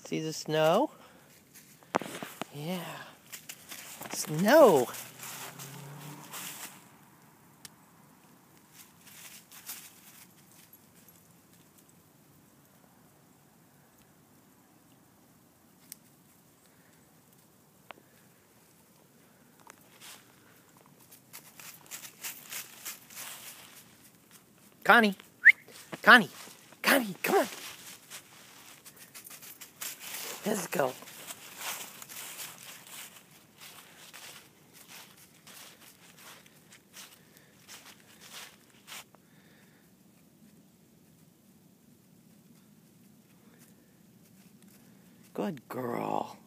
See the snow? Yeah. Snow! Connie! Connie! Connie, come on! Let's go. Good girl.